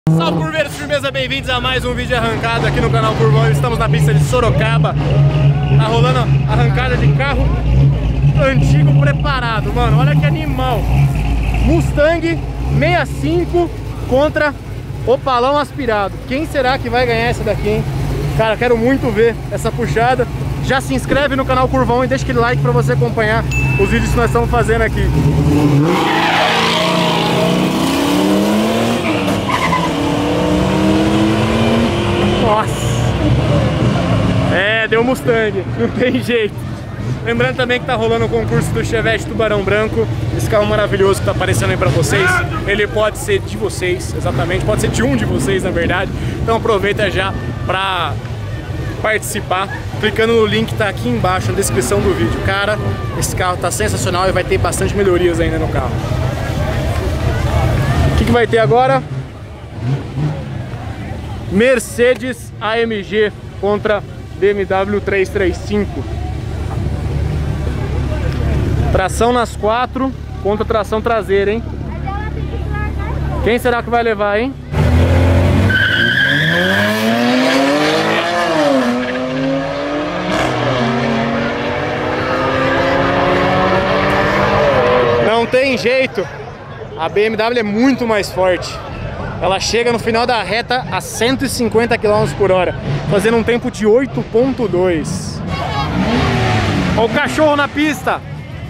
Salve curveiros, firmeza, bem-vindos a mais um vídeo de arrancada aqui no canal Curvão. Estamos na pista de Sorocaba. Tá rolando a arrancada de carro antigo preparado, mano. Olha que animal. Mustang 65 contra Opalão aspirado. Quem será que vai ganhar essa daqui, hein? Cara, quero muito ver essa puxada. Já se inscreve no canal Curvão e deixa aquele like pra você acompanhar os vídeos que nós estamos fazendo aqui. Nossa! É, deu Mustang, não tem jeito. Lembrando também que tá rolando o concurso do Chevette Tubarão Branco. Esse carro maravilhoso que tá aparecendo aí pra vocês. Ele pode ser de vocês, exatamente. Pode ser de um de vocês, na verdade. Então aproveita já pra participar, clicando no link que tá aqui embaixo na descrição do vídeo. Cara, esse carro tá sensacional e vai ter bastante melhorias ainda no carro. O que vai ter agora? Mercedes AMG contra BMW 335. Tração nas quatro contra tração traseira, hein? Quem será que vai levar, hein? Não tem jeito. A BMW é muito mais forte. Ela chega no final da reta a 150 km por hora, fazendo um tempo de 8.2. Olha o cachorro na pista.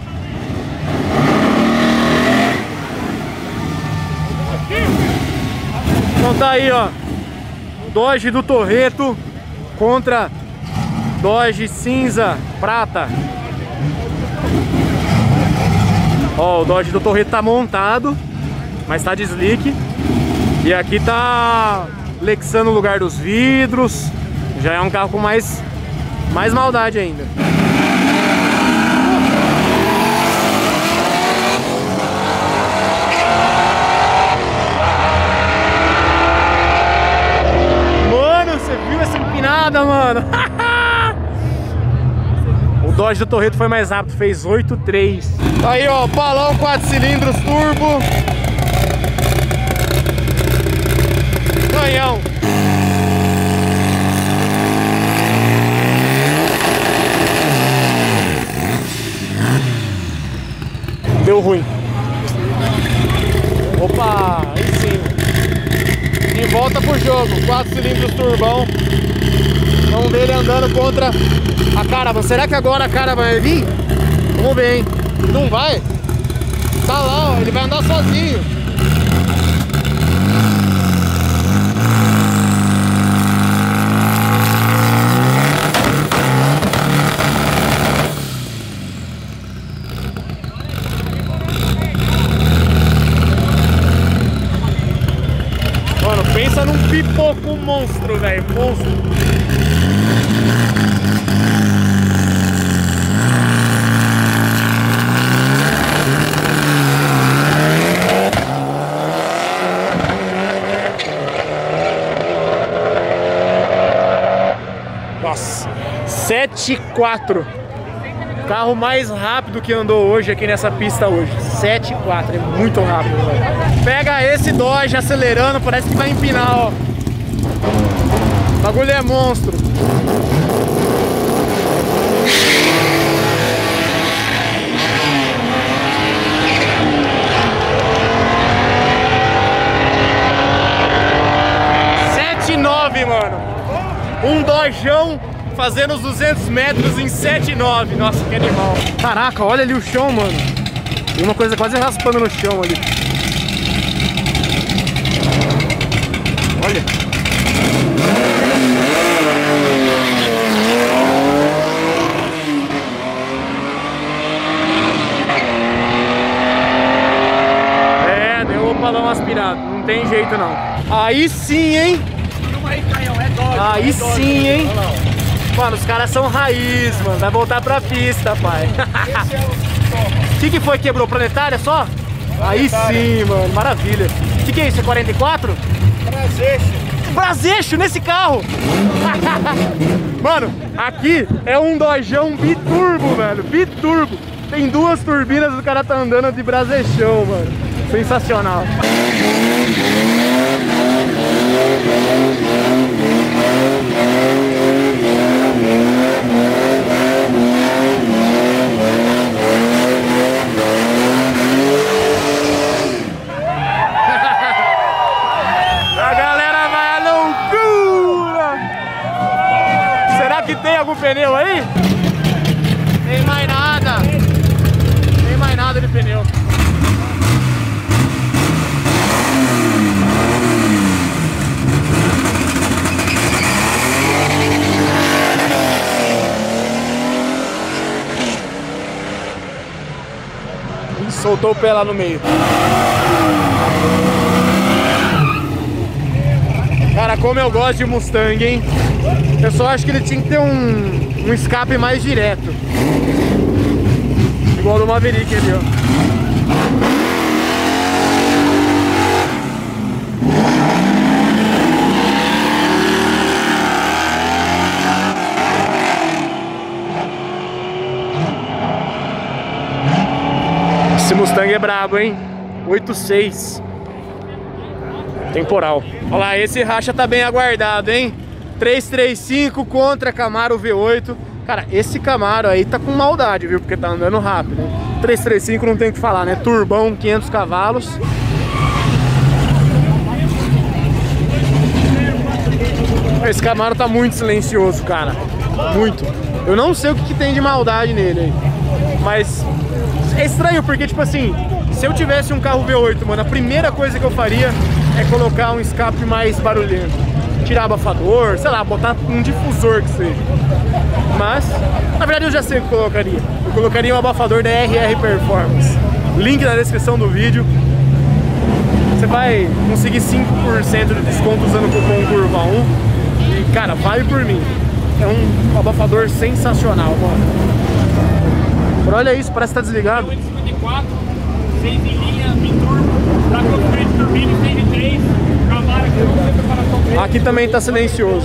Então tá aí, ó, Dodge do Toretto contra Dodge cinza prata. Ó, o Dodge do Toretto tá montado, mas tá de slick. E aqui tá lexando o lugar dos vidros. Já é um carro com mais maldade ainda. Mano, você viu essa empinada, mano? O Dodge do Toretto foi mais rápido, fez 8.3. Aí, ó, Opalão 4 cilindros turbo. Canhão. Deu ruim. Opa, aí sim. De volta pro jogo. 4 cilindros turbão. Vamos ver ele andando contra a Caravan. Será que agora a Caravan vai vir? Vamos ver, hein? Não vai? Tá lá, ó. Ele vai andar sozinho. Pensa num pipoco monstro, velho. Monstro. Nossa. 7.4. Carro mais rápido que andou hoje aqui nessa pista hoje. 7.4, é muito rápido, velho. Pega esse Dodge acelerando, parece que vai empinar, ó. O bagulho é monstro. Mano, um Dojão fazendo os 200 metros em 7.9. Nossa, que animal. Caraca, olha ali o chão, mano. Tem uma coisa quase raspando no chão ali. Olha. É, deu o Opalão aspirado. Não tem jeito, não. Aí sim, hein? Aí sim, hein? Mano, os caras são raiz, mano. Vai voltar pra pista, pai. O que foi? Quebrou? Planetária só? Aí sim, mano. Maravilha. O que é isso? É 44? Braseixo. Braseixo nesse carro. Mano, aqui é um Dojão biturbo, velho. Biturbo. Tem duas turbinas, o cara tá andando de Braseixão, mano. Sensacional. pneu aí? Tem mais nada. Tem mais nada de pneu. Soltou o pé lá no meio. Cara, como eu gosto de Mustang, hein? Eu só acho que ele tinha que ter um escape mais direto. Igual do Maverick ali, ó. Esse Mustang é brabo, hein? 8.6 temporal. Olha lá, esse racha tá bem aguardado, hein? 335 contra Camaro V8. Cara, esse Camaro aí tá com maldade, viu? Porque tá andando rápido. 335 não tem o que falar, né? Turbão, 500 cavalos. Esse Camaro tá muito silencioso, cara. Muito. Eu não sei o que tem de maldade nele aí. Mas é estranho porque, tipo assim, se eu tivesse um carro V8, mano, a primeira coisa que eu faria é colocar um escape mais barulhento. Tirar abafador, sei lá, botar um difusor que seja. Mas, na verdade eu já sei o que eu colocaria. Eu colocaria um abafador da RR Performance. Link na descrição do vídeo. Você vai conseguir 5% de desconto usando o cupom Curva1. E, cara, vale por mim. É um abafador sensacional, mano. Olha isso, parece que tá desligado. 854, 6 em linha, biturbo, pra construir turbina 6 de 3, Camaro aqui não tem preparação 3. Aqui também tá silencioso.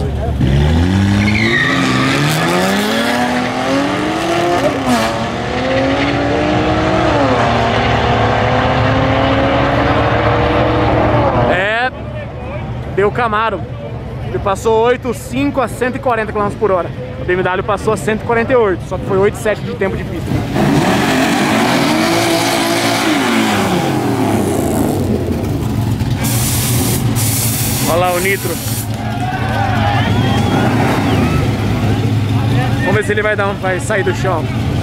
É, deu Camaro. Ele passou 8.5 a 140 km por hora. A BMW passou a 148, só que foi 8.7 de tempo de pista. Olha lá o nitro. Vamos ver se ele vai sair do chão.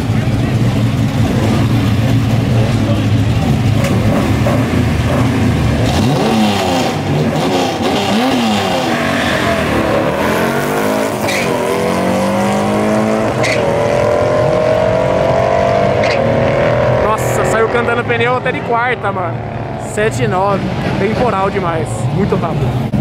Nossa, saiu cantando pneu até de quarta, mano. 7.9, temporal demais, muito rápido.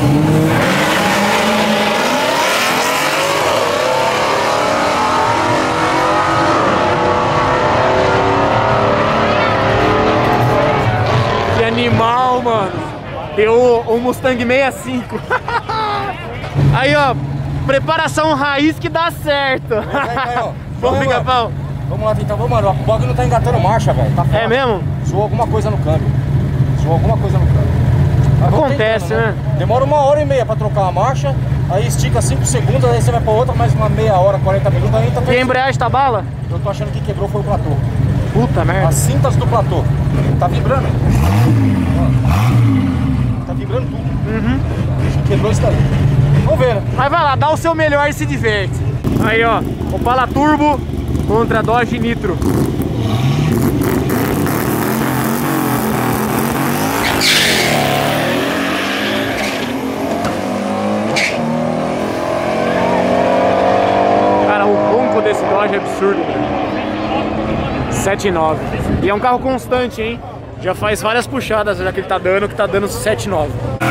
Que animal, mano. Deu o Mustang 65. Aí, ó, preparação raiz que dá certo. Vamos, Pica-Pau. Vamos lá tentar, mano, o bug não tá engatando marcha, velho. Tá é mesmo? Zoou alguma coisa no câmbio. Zoou alguma coisa no câmbio. Mas acontece, tentando, né? Demora 1h30 pra trocar a marcha, aí estica 5 segundos, aí você vai pra outra, mais uma meia hora, 40 minutos, aí tá... E a embreagem tá bala? Eu tô achando que quebrou foi o platô. Puta merda. As cintas do platô. Tá vibrando. Tá vibrando tudo. Uhum. Quebrou isso daí. Vamos ver, né? Mas vai lá, dá o seu melhor e se diverte. Aí, ó, Opala Turbo contra Dodge Nitro. Cara, o ronco desse Dodge é absurdo, velho. 7.9. E é um carro constante, hein? Já faz várias puxadas já que ele tá dando 7.9.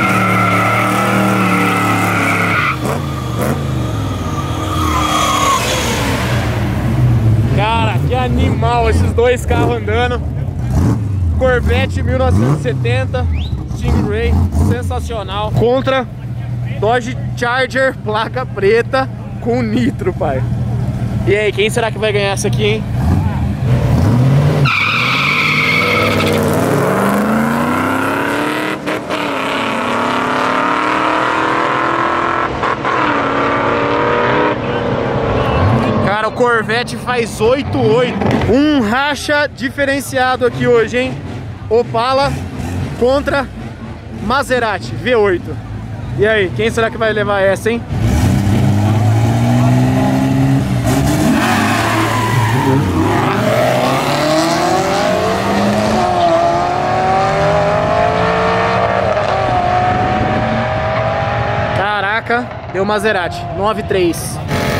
Cara, que animal esses dois carros andando. Corvette 1970 Stingray, sensacional. Contra Dodge Charger, placa preta com nitro, pai. E aí, quem será que vai ganhar essa aqui, hein? Cara, o Corvette faz 8.8. Um racha diferenciado aqui hoje, hein? Opala contra Maserati V8. E aí, quem será que vai levar essa, hein? placa deu Maserati 93.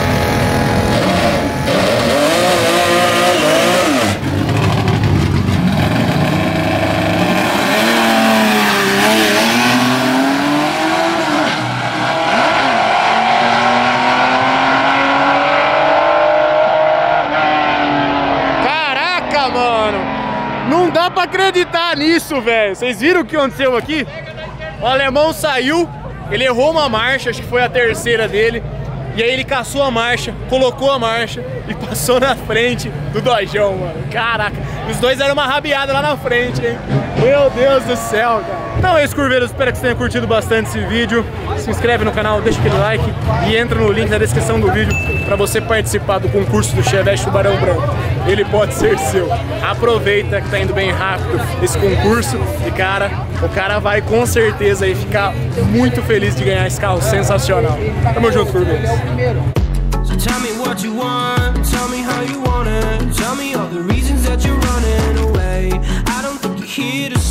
Caraca, mano! Não dá pra acreditar nisso, velho. Vocês viram o que aconteceu aqui? O alemão saiu, ele errou uma marcha, acho que foi a terceira dele. E aí ele caçou a marcha, colocou a marcha e passou na frente do dojão, mano. Caraca, os dois eram uma rabiada lá na frente, hein? Meu Deus do céu, cara. Então é isso, curveiros, espero que vocês tenham curtido bastante esse vídeo. Se inscreve no canal, deixa aquele like e entra no link na descrição do vídeo pra você participar do concurso do Chevette Tubarão Branco. Ele pode ser seu. Aproveita que tá indo bem rápido esse concurso e, cara, o cara vai com certeza aí ficar muito feliz de ganhar esse carro sensacional. Tamo junto, curveiros. So tell me what you want, tell me how you want it, tell me all the reasons that you're running away. I don't think you're here to